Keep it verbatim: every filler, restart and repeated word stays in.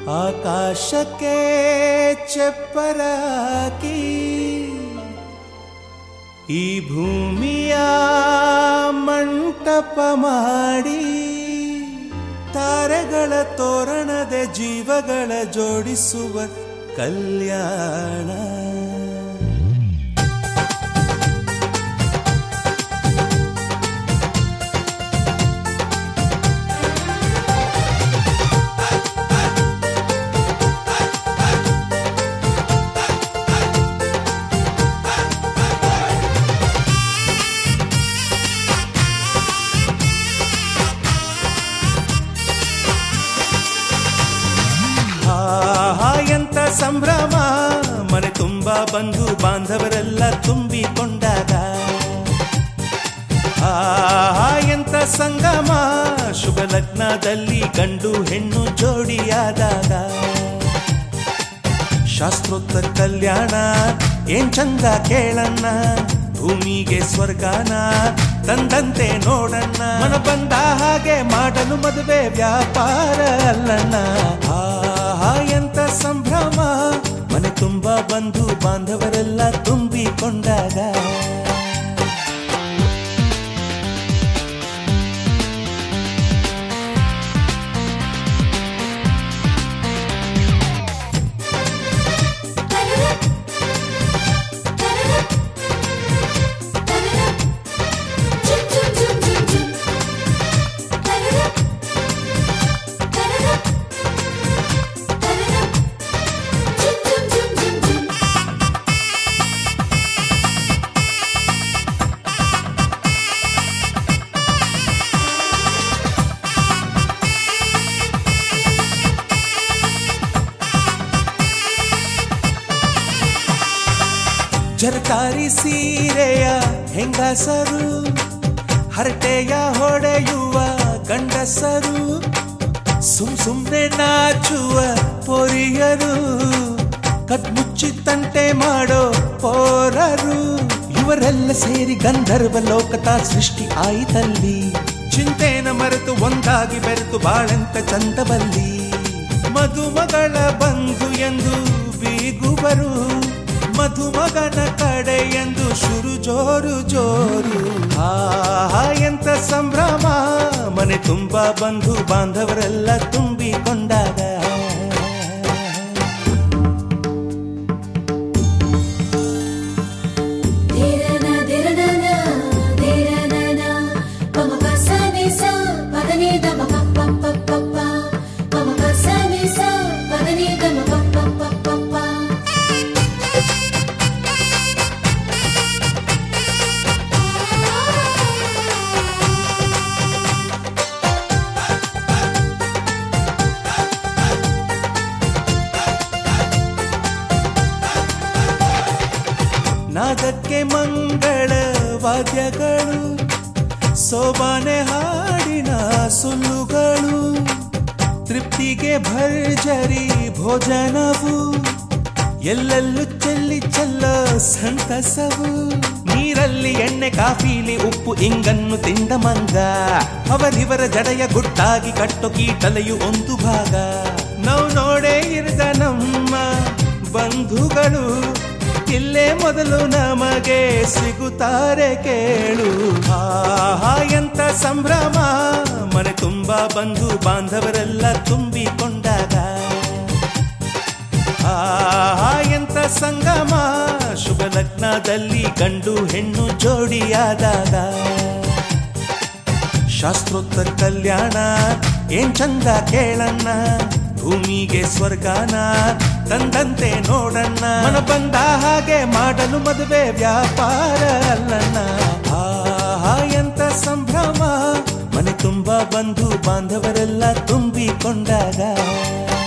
ಆಕಾಶಕ್ಕೆ ಚಪ್ಪರಾಕಿ ಈ ಭೂಮಿಯ ಮಂಟಪ ಮಾಡಿ ತಾರೆಗಳ ತೋರಣದ ಜೀವಗಳ ಜೋಡಿಸುವ ಕಲ್ಯಾಣ. ಎಂತ ಸಂಭ್ರಮ ಮನೆ ತುಂಬಾ ಬಂಧು ಬಾಂಧವರೆಲ್ಲ ತುಂಬಿಕೊಂಡಾಗ. ಆ ಎಂತ ಸಂಗಮ ಶುಭ ಲಗ್ನದಲ್ಲಿ ಗಂಡು ಹೆಣ್ಣು ಜೋಡಿಯಾದಾಗ. ಶಾಸ್ತ್ರೋತ್ತರ ಕಲ್ಯಾಣ ಏನ್ ಚಂದ ಕೇಳಣ್ಣ, ಭೂಮಿಗೆ ಸ್ವರ್ಗಾನ ತಂದಂತೆ ನೋಡಣ್ಣ. ಮನ ಬಂದ ಹಾಗೆ ಮಾಡಲು ಮದುವೆ ವ್ಯಾಪಾರ ಅಲ್ಲಣ್ಣ. ಆ ಎಂತ ಸಂಭ್ರಮ ಮನೆ ತುಂಬಾ ಬಂಧು ಬಾಂಧವರೆಲ್ಲ ತುಂಬಿಕೊಂಡಾಗ. ಜರಕಾರಿ ಸೀರೆಯ ಹೆಂಗಸರು, ಹರಟೆಯ ಹೊಡೆಯುವ ಗಂಡಸರು, ಸುಮ್ ಸುಮ್ನೆ ನಾಚುವ ಪೊರಿಯರು, ಕದ್ಮುಚ್ಚಿ ತಂಟೆ ಮಾಡೋ ಪೋರರು, ಇವರೆಲ್ಲ ಸೇರಿ ಗಂಧರ್ವ ಲೋಕದ ಸೃಷ್ಟಿ ಆಯಿತಲ್ಲಿ. ಚಿಂತೆನ ಮರೆತು ಒಂದಾಗಿ ಬೆರೆತು ಬಾಳೆಂತ ಚಂದವಲ್ಲಿ. ಮದುಮಗಳ ಬಂಧು ಎಂದು ಬೀಗುವರು, ಮಧುಮಗನ ಕಡೆ ಎಂದು ಶುರು ಜೋರು ಜೋರು. ಆ ಎಂತ ಸಂಭ್ರಮ ಮನೆ ತುಂಬಾ ಬಂಧು ಬಾಂಧವರೆಲ್ಲ ತುಂಬಿಕೊಂಡಾಗ. ನಾದಕ್ಕೆ ಮಂಗಳ ವಾದ್ಯಗಳು, ಸೋಬಾನೆ ಹಾಡಿನ ಸುಳ್ಳುಗಳು, ತೃಪ್ತಿಗೆ ಭರ್ಜರಿ ಭೋಜನವು, ಎಲ್ಲೆಲ್ಲೂ ಚೆಲ್ಲಿ ಚೆಲ್ಲ ಸಂತಸವು. ನೀರಲ್ಲಿ ಎಣ್ಣೆ ಕಾಫಿಲಿ ಉಪ್ಪು ಇಂಗನ್ನು ತಿಂದ ಮಂಗ, ಅವರಿವರ ಜಡೆಯ ಗುಟ್ಟಾಗಿ ಕಟ್ಟೋ ಕೀಟಲೆಯು ಒಂದು ಭಾಗ. ನಾವು ನೋಡೇ ಇರದ ನಮ್ಮ ಬಂಧುಗಳು ಇಲ್ಲೇ ಮೊದಲು ನಮಗೆ ಸಿಗುತ್ತಾರೆ ಕೇಳು. ಆ ಎಂತ ಸಂಭ್ರಮ ಮನೆ ತುಂಬಾ ಬಂಧು ಬಾಂಧವರೆಲ್ಲ ತುಂಬಿಕೊಂಡಾಗ. ಆ ಎಂತ ಸಂಗಮ ಶುಭ ಲಗ್ನದಲ್ಲಿ ಗಂಡು ಹೆಣ್ಣು ಜೋಡಿಯಾದಾಗ. ಶಾಸ್ತ್ರೋತ್ತರ ಕಲ್ಯಾಣ ಏನ್ ಚಂದ ಕೇಳಣ್ಣ, ಭೂಮಿಗೆ ಸ್ವರ್ಗಾನ ತಂದಂತೆ ನೋಡಣ್ಣ. ಮನ ಬಂದ ಹಾಗೆ ಮಾಡಲು ಮದುವೆ ವ್ಯಾಪಾರ ಅಲ್ಲಣ್ಣ. ಆ ಎಂತ ಸಂಭ್ರಮ ಮನೆ ತುಂಬಾ ಬಂಧು ಬಾಂಧವರೆಲ್ಲ ತುಂಬಿಕೊಂಡಾಗ.